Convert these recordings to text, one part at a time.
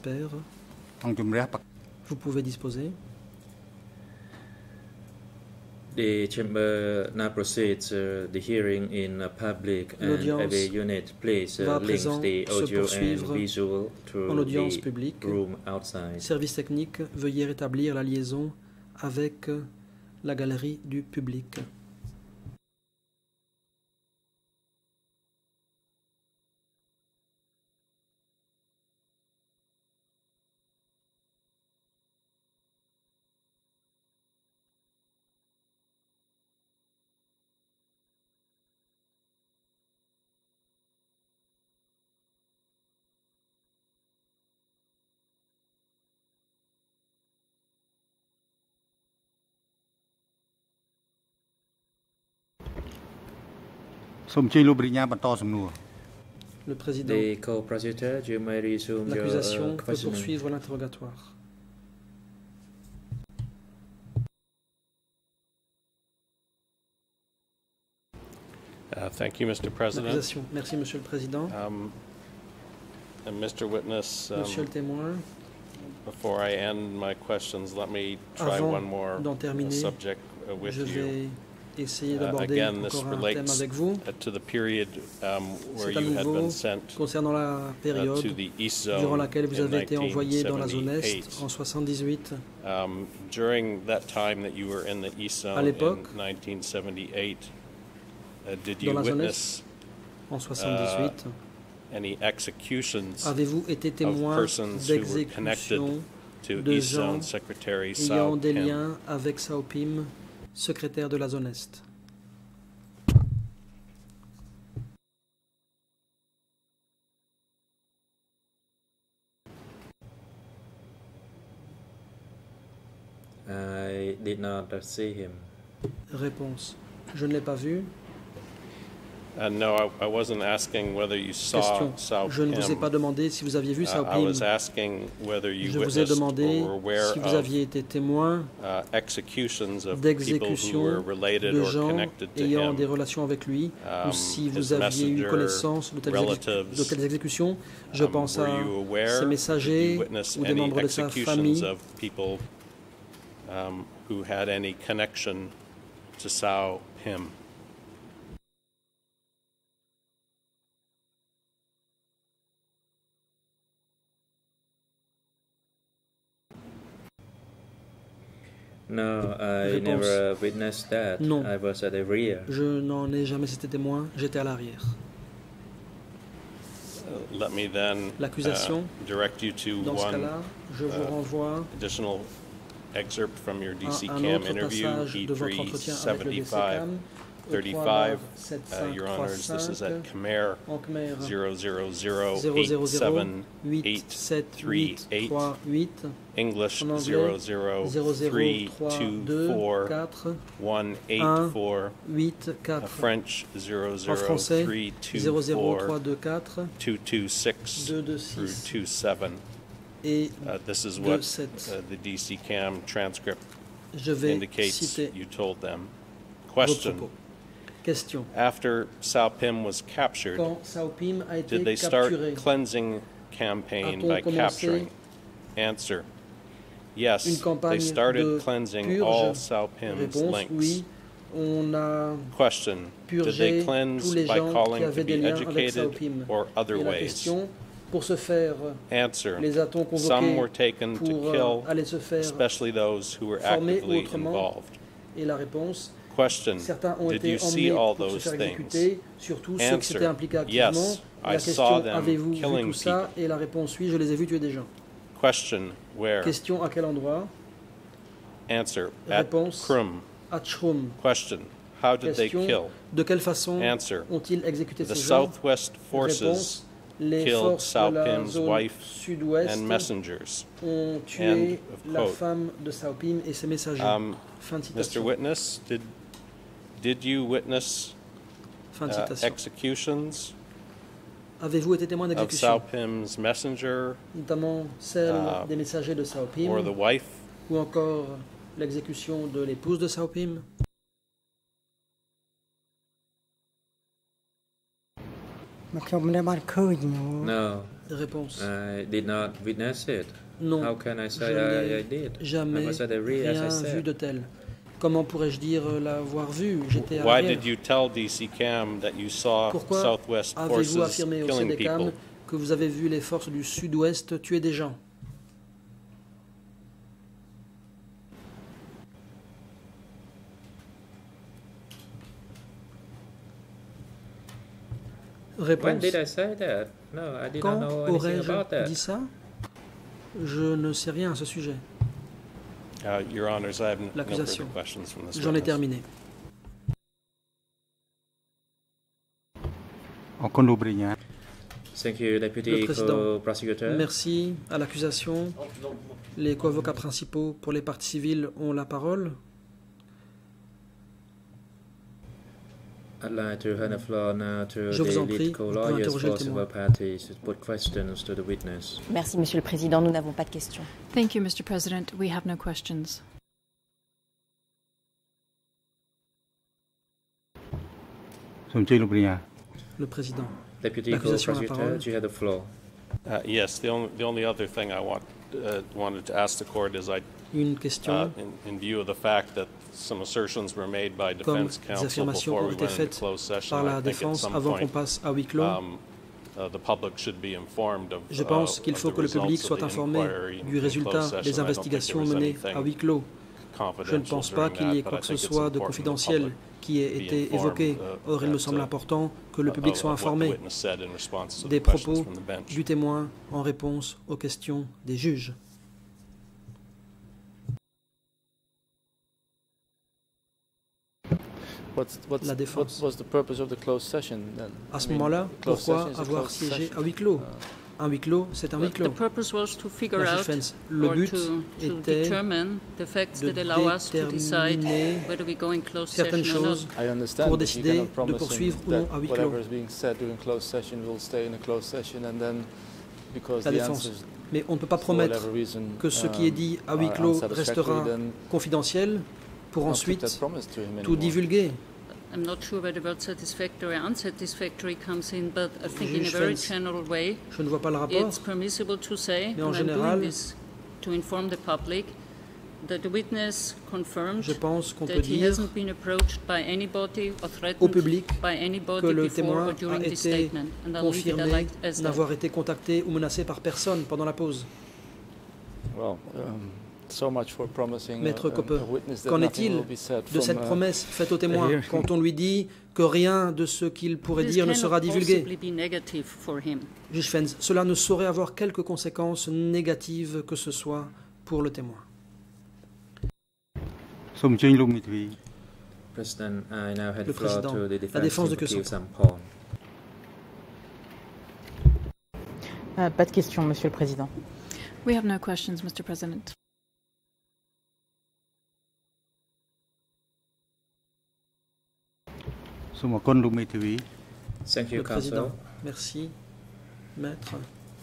Père, vous pouvez disposer. The chamber now proceeds the hearing in public, and every unit please links the audio and visual to the room outside. Service technique, veuillez rétablir la liaison avec la galerie du public. Le président, l'accusation peut poursuivre l'interrogatoire. Thank you, Mr. President. Merci, Monsieur le Président. And Mr. Witness, Monsieur le témoin, before I end my questions, let me try one more subject with you. Essayer d'aborder encore un thème avec vous. To the period where C'est à you had nouveau been sent concernant la période to the East Zone durant laquelle vous avez été envoyé dans la zone 1978. Est en 78. During that time that you were in the East Zone in 1978, did you witness en 78, any executions avez-vous été of témoin persons who were connected d'exécution to de East gens Zone Secretary ayant Sao des Pim? liens avec Sao Pim, secrétaire de la zone Est? I did not see him. Réponse. Je ne l'ai pas vu. No, I wasn't asking whether you saw Question. Sao Je ne vous ai Pim. pas demandé si vous aviez vu Sao I Pim. was asking whether you Je vous ai witnessed demandé or were aware si vous of aviez été témoin executions of people who were d'exécution related de or gens connected to ayant him. des relations avec lui, ou si vous his aviez eu messenger, connaissance de telles exécutions. Je pense à Were you aware? ses Did messagers you witness ou des any membres de sa executions famille of people who had any connection to Sao Pim? No, I Réponse. never witnessed that. Non. I was at the rear. Je n'en ai jamais été témoin, j'étais à l'arrière. Let me then L'accusation, direct you to dans ce one cas-là, je vous renvoie additional excerpt from your DC à un Cam autre interview, passage de votre entretien avec le E375. DCCAM. 35, Your Honors, this is at Khmer en Khmer 000873838, English en anglais 003241841, 00324 French en français 003242262 00324 through 27. et This is what 27. the DC Cam transcript Je vais indicates citer you told them. vos Question. propos. Question. After Sao Pim was captured, Quand Sao Pim a été did they start capturé, cleansing campaign a-t-on by commencé capturing? Answer. Yes, une they campagne started de cleansing all purge? Sao Pim's Réponse, links. oui. On a Question. Did purgé they tous cleanse les by gens qui calling to avaient des be liens avec Sao educated Pim. or other Et la ways? question, pour ce faire, Answer. les a-t-on Some were convoqués taken to pour kill, aller se faire especially those who were former actively autrement? involved. Et la réponse, Question. certains ont Did été you see emmenés all pour se those faire things? exécuter, surtout ceux qui s'étaient Answer. impliqués activement. Yes, Et la I saw question, them avez-vous vu killing tout ça? Et la réponse, oui, je les ai vus tuer des gens. Question. Where? Question, à quel endroit? Answer. At Réponse. Krum. À Chrum. Question. How did they Question, kill? de quelle façon Answer. ont-ils exécuté The ces gens? Southwest forces Réponse, les killed forces Sao de la Pim's zone wife sud-ouest and messengers. ont End tué of la quote. femme de Sao Pim et ses messagers. Fin de Mr. citation. Witness, did you witness Fin de citation. executions Avez-vous été témoin of Sao d'exécution, Pim's messenger notamment celle des messagers de Sao Pim, or the wife? ou encore l'exécution de l'épouse de Sao Pim? No. Réponse. I did not witness it. Non, How can I say I did? Jamais rien vu de tel. Comment pourrais-je dire l'avoir vu? J'étais à Why did you tell DCCAM that you saw Southwest avez-vous forces affirmé au killing CDCAM people? que vous avez vu les forces du Sud-Ouest tuer des gens? Réponse. When did I say that? No, I did not know anything about that. Aurais-je dit ça? Je ne sais rien à ce sujet. Your Honors, I have no L'accusation. further questions from this J'en ai witness. terminé. Thank you, Deputy Le président. Co-Prosecutor. Merci à l'accusation. Les co-avocats principaux pour les parties civiles ont la parole. I'd like to hand the floor now to Je vous en the prie, lead vous pouvez co-lawyers interroger le for témoin. civil parties to put questions to the witness. Merci, Monsieur le Président. Nous n'avons pas de questions. Thank you, Mr. President. We have no questions. Le président. Deputy L'accusation a la Co-Prosecutor, parole. you have the floor. Yes, the only other thing I wanted to ask the court is Une question. in view of the fact that some assertions were made by Comme defense des counsel affirmations before ont we été went into faites closed session, par I la think at défense some avant qu'on point passe à huis clos, the public should be informed of je pense qu'il faut que le public soit informé du résultat des investigations menées à huis clos. Je ne pense pas qu'il y ait quoi que ce soit de confidentiel qui ait été évoqué. Or, il me semble important que le public soit informé des propos du témoin en réponse aux questions des juges. La défense. À ce moment-là, pourquoi avoir siégé à huis clos? Un huis clos, c'est un huis clos. La défense. Le but était de déterminer certaines choses pour décider de poursuivre ou non à huis clos. La défense. Mais on ne peut pas promettre que ce qui est dit à huis clos restera confidentiel pour ensuite tout divulguer. I'm not sure where the word satisfactory or unsatisfactory comes in, but I think in a very general way, Je ne vois pas le rapport, it's permissible to say, mais en and I'm général, doing this to inform the public, that the witness confirmed je pense qu'on peut that he dire hasn't been approached by anybody or au threatened public by que anybody le before témoin or during a this été statement. And I'll leave it confirmé like as that. n'avoir été contacté ou menacé par personne pendant la pause. Maître Copper, qu'en est-il de cette promesse faite au témoin quand on lui dit que rien de ce qu'il pourrait This dire ne cannot sera divulgué? possibly be negative for him. Juge Fens, cela ne saurait avoir quelque conséquence négative que ce soit pour le témoin. President, I now hand Le the floor président, to the la défense de defense Keusson. Paul. Pas de questions, Monsieur le Président. We have no questions, Mr. President. Thank you, Le président, Counsel. merci. Maître.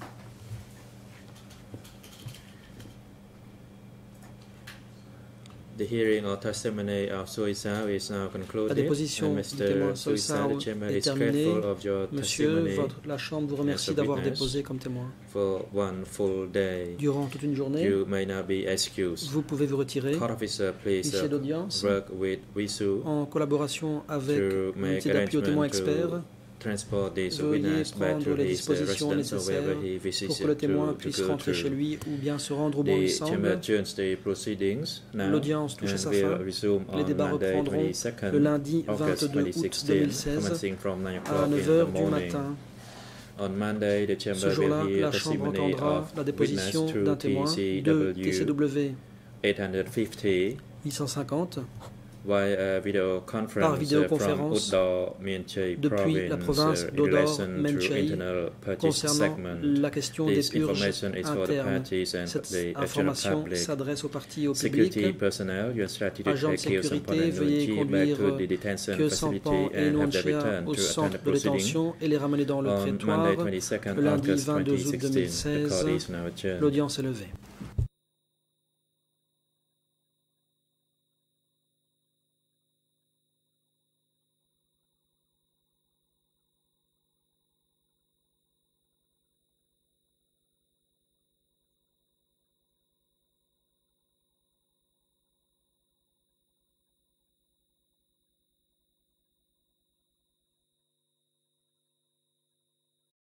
The hearing or testimony of Soisao is now La concluded. déposition And du témoin Mr. Soisao Soisao, the chamber est is terminée. grateful of your Monsieur, testimony la Chambre vous remercie as a d'avoir witness. déposé comme témoin. for one full day. Durant toute une journée, You may now be excused. vous pouvez vous retirer. Court officer, please Huissier d'audience, work with WISU en collaboration avec to make l'unité d'appui aux témoins arrangement experts, to transport this veuillez witness back prendre to les his dispositions residence or nécessaires wherever he visits pour que le témoin to puisse go rentrer to. chez lui ou bien se rendre où bon The lui chamber semble. adjourns the proceedings now L'audience touche à sa and will fin. resume Les on débats Monday, reprendront 22nd le lundi August 22 août 2016, 2016 commencing from 9 à o'clock in 9h the du morning. matin. On Monday, the Ce chamber jour-là, will hear la Chambre testimony entendra of la witness déposition through d'un témoin de TCW 850 850 via video par conference vidéoconférence from Udor Meanchey depuis la province in d'Odor relation to Meanchey internal purchase concernant segment. la question des This purges information is for the internes. parties and Cette the general information public. s'adresse aux parties et au Security public. personnel, you are instructed to Agents de take Kyosan sécurité, veuillez back conduire to the detention facility Kyosampan et and have them Nwanchea return au to attend the centre de proceeding. détention et les ramener dans le On prétoire. Monday, 22nd Le lundi August 22 août 2016, the court 2016, is now adjourned. l'audience est levée.